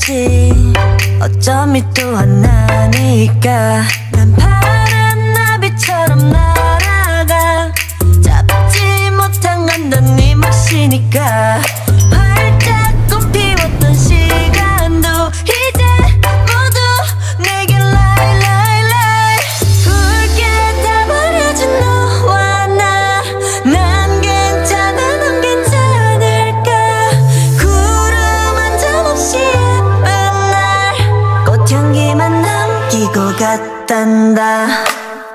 있지. 어쩜 이 또한 나니까 난 파란 나비처럼 날아가. 잡지 못한 건 넌 네 몫이니까. 활짝 꽃 피웠던 시간도 이제 모두 내게 lie lie lie. 붉게 다 버려진 너와 나. 난 괜찮아 넌 괜찮을까. 구름 한 점 없이 예쁜 날 꽃향기만 남기고 갔단다.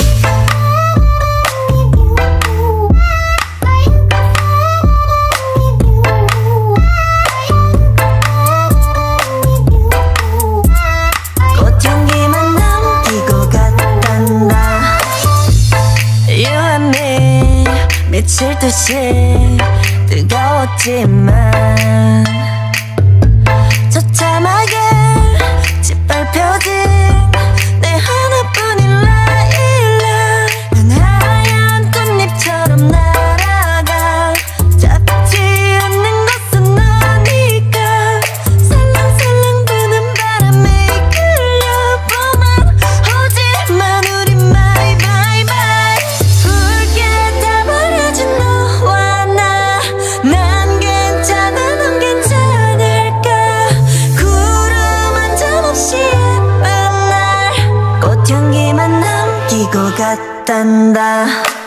미칠 듯이 뜨거웠지만 처참하게 짓밟혀진 내 하나뿐인 라일락. 난 하얀 꽃잎처럼 날아가. 잡지 않는 것은 너니까. 살랑살랑 부는 바람에 이끌려보면 오지만 우린 bye bye bye. 붉게 다 버려진 너와 나. 난 괜찮아 넌 괜찮을까. 구름 한 점 없이 예쁜 날 꽃향기만 남기고 갔단다.